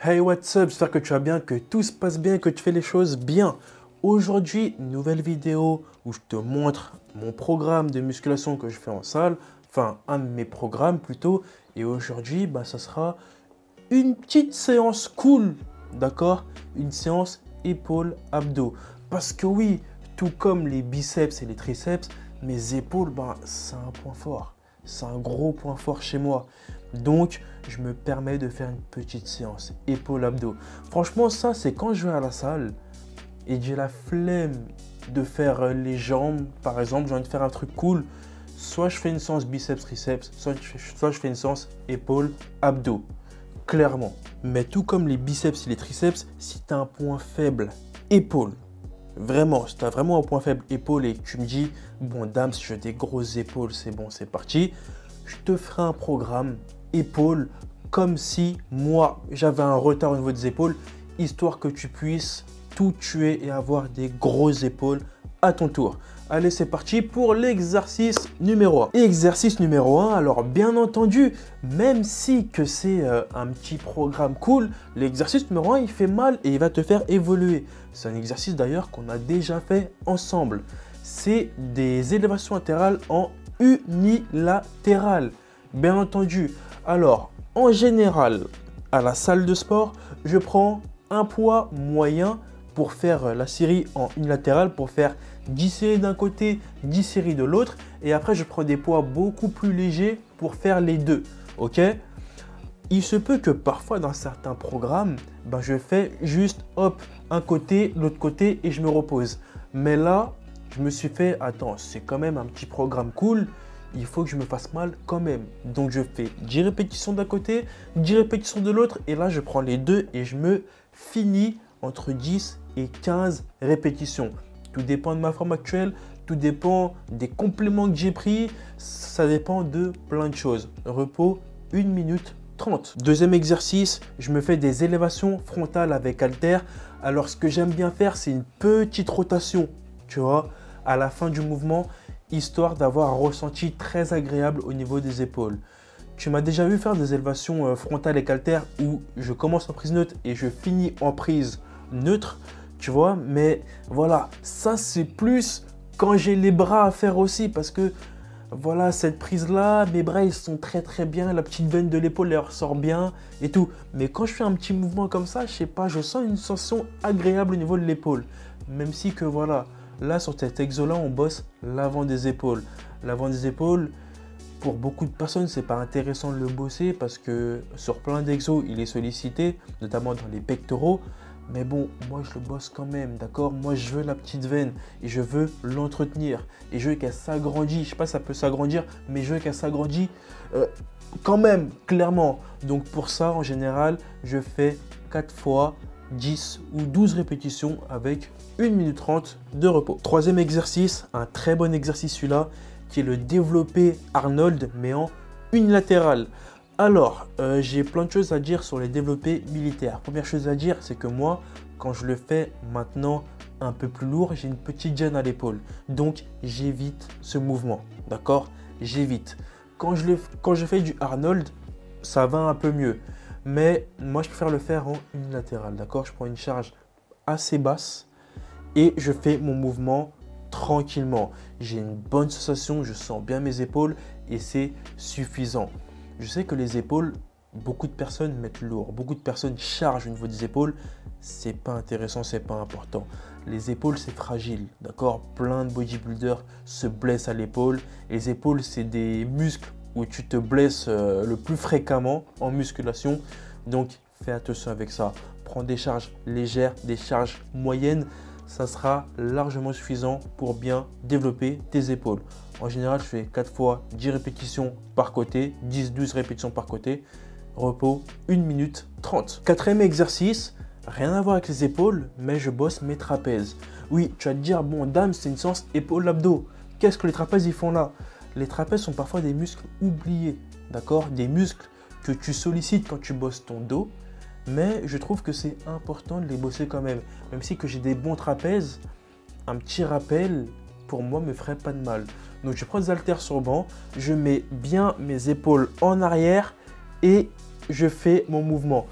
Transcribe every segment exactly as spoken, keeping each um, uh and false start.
Hey, what's up? J'espère que tu vas bien, que tout se passe bien, que tu fais les choses bien. Aujourd'hui, nouvelle vidéo où je te montre mon programme de musculation que je fais en salle. Enfin, un de mes programmes plutôt. Et aujourd'hui, bah, ça sera une petite séance cool, d'accord? Une séance épaules-abdos. Parce que oui, tout comme les biceps et les triceps, mes épaules, bah, c'est un point fort. C'est un gros point fort chez moi. Donc, je me permets de faire une petite séance épaules-abdos. Franchement, ça, c'est quand je vais à la salle et j'ai la flemme de faire les jambes. Par exemple, j'ai envie de faire un truc cool. Soit je fais une séance biceps-triceps, soit, soit je fais une séance épaules-abdos. Clairement. Mais tout comme les biceps et les triceps, si tu as un point faible, épaules, vraiment, si tu as vraiment un point faible, épaules, et que tu me dis, bon, dame, si j'ai des grosses épaules, c'est bon, c'est parti, je te ferai un programme épaules comme si moi, j'avais un retard au niveau des épaules, histoire que tu puisses tout tuer et avoir des grosses épaules à ton tour. Allez, c'est parti pour l'exercice numéro un. Exercice numéro un, alors bien entendu, même si que c'est euh, un petit programme cool, l'exercice numéro un, il fait mal et il va te faire évoluer. C'est un exercice d'ailleurs qu'on a déjà fait ensemble. C'est des élévations latérales en unilatéral. Bien entendu. Alors, en général, à la salle de sport, je prends un poids moyen pour faire la série en unilatéral, pour faire dix séries d'un côté, dix séries de l'autre. Et après, je prends des poids beaucoup plus légers pour faire les deux. Ok? Il se peut que parfois, dans certains programmes, ben, je fais juste, hop, un côté, l'autre côté et je me repose. Mais là, je me suis fait, attends, c'est quand même un petit programme cool. Il faut que je me fasse mal quand même. Donc, je fais dix répétitions d'un côté, dix répétitions de l'autre. Et là, je prends les deux et je me finis entre dix et quinze répétitions. Tout dépend de ma forme actuelle, tout dépend des compléments que j'ai pris, ça dépend de plein de choses. Repos, une minute trente. Deuxième exercice, je me fais des élévations frontales avec haltères. Alors, ce que j'aime bien faire, c'est une petite rotation, tu vois, à la fin du mouvement, histoire d'avoir un ressenti très agréable au niveau des épaules. Tu m'as déjà vu faire des élévations frontales avec haltères où je commence en prise neutre et je finis en prise neutre, tu vois, mais voilà, ça c'est plus quand j'ai les bras à faire aussi parce que voilà, cette prise là, mes bras ils sont très très bien, la petite veine de l'épaule elle ressort bien et tout, mais quand je fais un petit mouvement comme ça, je sais pas, je sens une sensation agréable au niveau de l'épaule, même si que voilà, là sur cet exo là on bosse l'avant des épaules, l'avant des épaules. Pour beaucoup de personnes, c'est pas intéressant de le bosser parce que sur plein d'exos, il est sollicité, notamment dans les pectoraux. Mais bon, moi, je le bosse quand même, d'accord? Moi, je veux la petite veine et je veux l'entretenir. Et je veux qu'elle s'agrandisse. Je sais pas si ça peut s'agrandir, mais je veux qu'elle s'agrandisse euh, quand même, clairement. Donc, pour ça, en général, je fais quatre fois dix ou douze répétitions avec une minute trente de repos. Troisième exercice, un très bon exercice celui-là, qui est le développé Arnold, mais en unilatéral. Alors, euh, j'ai plein de choses à dire sur les développés militaires. Première chose à dire, c'est que moi, quand je le fais maintenant un peu plus lourd, j'ai une petite gêne à l'épaule. Donc, j'évite ce mouvement, d'accord? J'évite. Quand je, le, quand je fais du Arnold, ça va un peu mieux. Mais moi, je préfère le faire en unilatéral, d'accord? Je prends une charge assez basse et je fais mon mouvement tranquillement. J'ai une bonne sensation, je sens bien mes épaules et c'est suffisant. Je sais que les épaules, beaucoup de personnes mettent lourd, beaucoup de personnes chargent au niveau des épaules. C'est pas intéressant, c'est pas important. Les épaules, c'est fragile, d'accord? Plein de bodybuilders se blessent à l'épaule. Les épaules, c'est des muscles où tu te blesses euh, le plus fréquemment en musculation. Donc, fais attention avec ça. Prends des charges légères, des charges moyennes. Ça sera largement suffisant pour bien développer tes épaules. En général, je fais quatre fois dix répétitions par côté, dix douze répétitions par côté. Repos, une minute trente. Quatrième exercice, rien à voir avec les épaules, mais je bosse mes trapèzes. Oui, tu vas te dire, bon, dame, c'est une séance épaules-abdos. Qu'est-ce que les trapèzes ils font là? Les trapèzes sont parfois des muscles oubliés, d'accord? Des muscles que tu sollicites quand tu bosses ton dos. Mais je trouve que c'est important de les bosser quand même. Même si que j'ai des bons trapèzes, un petit rappel, pour moi, me ferait pas de mal. Donc, je prends des haltères sur banc, je mets bien mes épaules en arrière et je fais mon mouvement.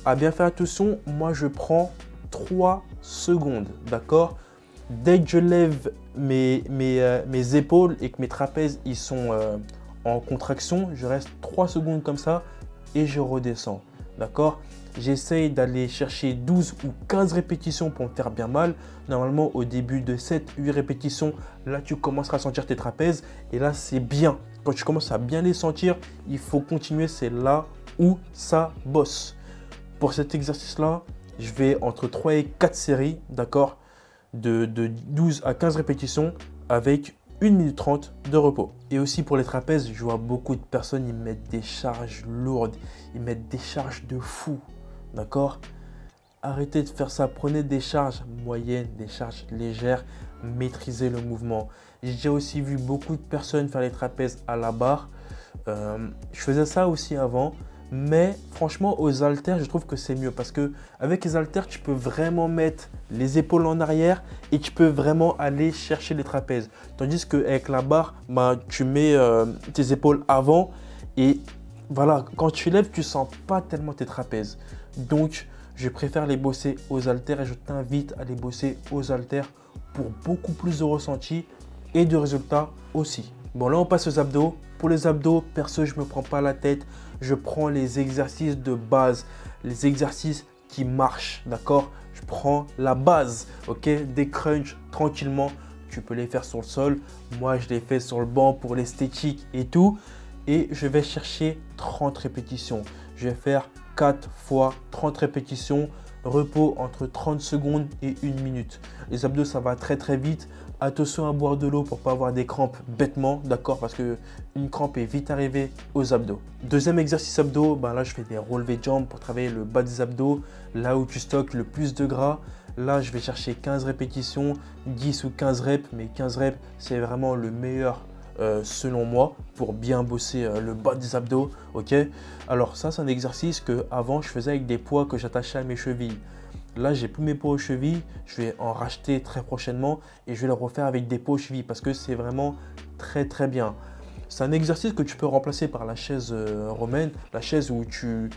à bien faire attention, moi je prends trois secondes, d'accord? Dès que je lève mes, mes, euh, mes épaules et que mes trapèzes ils sont euh, en contraction, je reste trois secondes comme ça et je redescends, d'accord? J'essaye d'aller chercher douze ou quinze répétitions pour me faire bien mal. Normalement, au début de sept huit répétitions, là, tu commenceras à sentir tes trapèzes. Et là, c'est bien. Quand tu commences à bien les sentir, il faut continuer. C'est là où ça bosse. Pour cet exercice-là, je vais entre trois et quatre séries, d'accord, de, de douze à quinze répétitions avec une minute trente de repos. Et aussi pour les trapèzes, je vois beaucoup de personnes, ils mettent des charges lourdes. Ils mettent des charges de fou. D'accord? Arrêtez de faire ça. Prenez des charges moyennes, des charges légères. Maîtrisez le mouvement. J'ai aussi vu beaucoup de personnes faire les trapèzes à la barre. Euh, je faisais ça aussi avant. Mais franchement, aux haltères, je trouve que c'est mieux. Parce que avec les haltères, tu peux vraiment mettre les épaules en arrière et tu peux vraiment aller chercher les trapèzes. Tandis qu'avec la barre, bah, tu mets euh, tes épaules avant et voilà, quand tu lèves, tu ne sens pas tellement tes trapèzes. Donc, je préfère les bosser aux haltères et je t'invite à les bosser aux haltères pour beaucoup plus de ressenti et de résultats aussi. Bon, là, on passe aux abdos. Pour les abdos, perso, je ne me prends pas la tête. Je prends les exercices de base, les exercices qui marchent, d'accord? Je prends la base, ok? Des crunchs tranquillement. Tu peux les faire sur le sol. Moi, je les fais sur le banc pour l'esthétique et tout. Et je vais chercher trente répétitions. Je vais faire quatre fois trente répétitions, repos entre trente secondes et une minute. Les abdos, ça va très très vite. Attention à boire de l'eau pour ne pas avoir des crampes bêtement, d'accord? Parce qu'une crampe est vite arrivée aux abdos. Deuxième exercice abdos, ben là je fais des relevés de jambes pour travailler le bas des abdos, là où tu stockes le plus de gras. Là, je vais chercher quinze répétitions, dix ou quinze reps, mais quinze reps, c'est vraiment le meilleur Euh, selon moi, pour bien bosser euh, le bas des abdos, ok? Alors ça, c'est un exercice que avant je faisais avec des poids que j'attachais à mes chevilles. Là, j'ai plus mes poids aux chevilles, je vais en racheter très prochainement et je vais le refaire avec des poids aux chevilles parce que c'est vraiment très très bien. C'est un exercice que tu peux remplacer par la chaise euh, romaine, la chaise où tu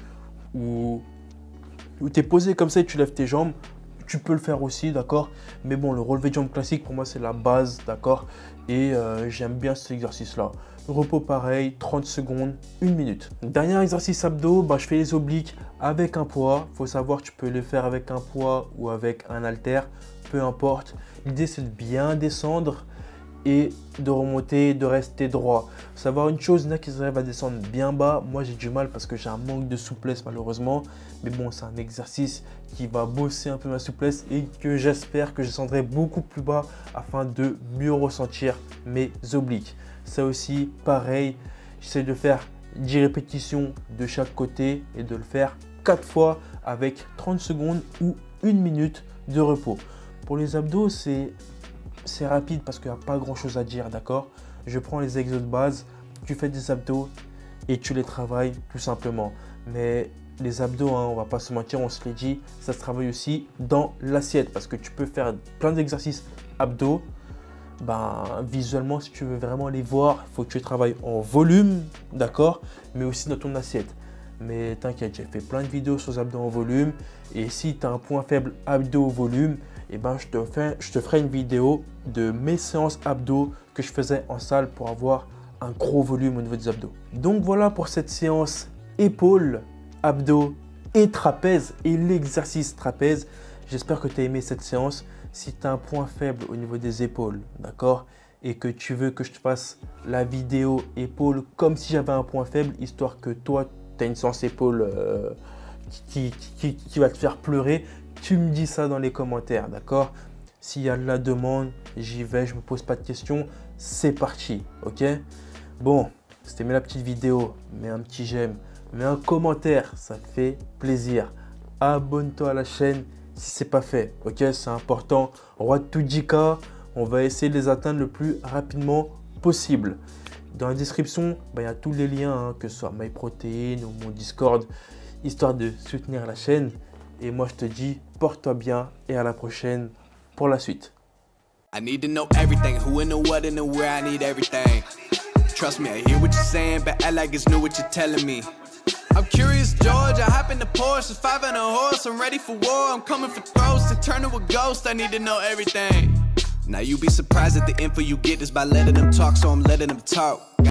où, où es posé comme ça et tu lèves tes jambes. Tu peux le faire aussi, d'accord? Mais bon, le relevé de jambes classique, pour moi, c'est la base, d'accord? Et euh, j'aime bien cet exercice-là. Repos pareil, trente secondes, une minute. Dernier exercice abdos, bah, je fais les obliques avec un poids. Il faut savoir, tu peux le faire avec un poids ou avec un haltère, peu importe. L'idée, c'est de bien descendre et de remonter, de rester droit. Faut savoir une chose, il y en a qui arrivent à descendre bien bas. Moi, j'ai du mal parce que j'ai un manque de souplesse malheureusement. Mais bon, c'est un exercice qui va bosser un peu ma souplesse et que j'espère que je descendrai beaucoup plus bas afin de mieux ressentir mes obliques. Ça aussi, pareil, j'essaie de faire dix répétitions de chaque côté et de le faire quatre fois avec trente secondes ou une minute de repos. Pour les abdos, c'est c'est rapide parce qu'il n'y a pas grand chose à dire, d'accord? Je prends les exos de base, tu fais des abdos et tu les travailles tout simplement. Mais les abdos, hein, on va pas se mentir, on se les dit, ça se travaille aussi dans l'assiette parce que tu peux faire plein d'exercices abdos. Ben, visuellement, si tu veux vraiment les voir, il faut que tu travailles en volume, d'accord? Mais aussi dans ton assiette. Mais t'inquiète, j'ai fait plein de vidéos sur les abdos en volume. Et si tu as un point faible abdos volume, eh ben, je, te fais, je te ferai une vidéo de mes séances abdos que je faisais en salle pour avoir un gros volume au niveau des abdos. Donc voilà pour cette séance épaules, abdos et trapèze et l'exercice trapèze. J'espère que tu as aimé cette séance. Si tu as un point faible au niveau des épaules, d'accord, et que tu veux que je te fasse la vidéo épaules comme si j'avais un point faible, histoire que toi, tu as une séance épaules euh, qui, qui, qui va te faire pleurer, tu me dis ça dans les commentaires, d'accord? S'il y a de la demande, j'y vais, je me pose pas de questions, c'est parti, ok? Bon, si t'aimais la petite vidéo, mets un petit j'aime, mets un commentaire, ça fait plaisir. Abonne-toi à la chaîne si c'est pas fait, ok? C'est important. Road to dix K, on va essayer de les atteindre le plus rapidement possible. Dans la description, bah, il y a tous les liens, hein, que ce soit MyProtein ou mon Discord, histoire de soutenir la chaîne. Et moi, je te dis, porte-toi bien et à la prochaine pour la suite. I need to know everything, who and the what and the where, I need everything. Trust me, I hear what you're saying, but I like it's new what you're telling me. I'm curious, George. I hop in the Porsche, five and a horse. I'm ready for war. I'm coming for throats to turn to a ghost. I need to know everything. Now you be surprised at the info you get is by letting them talk, so I'm letting them talk.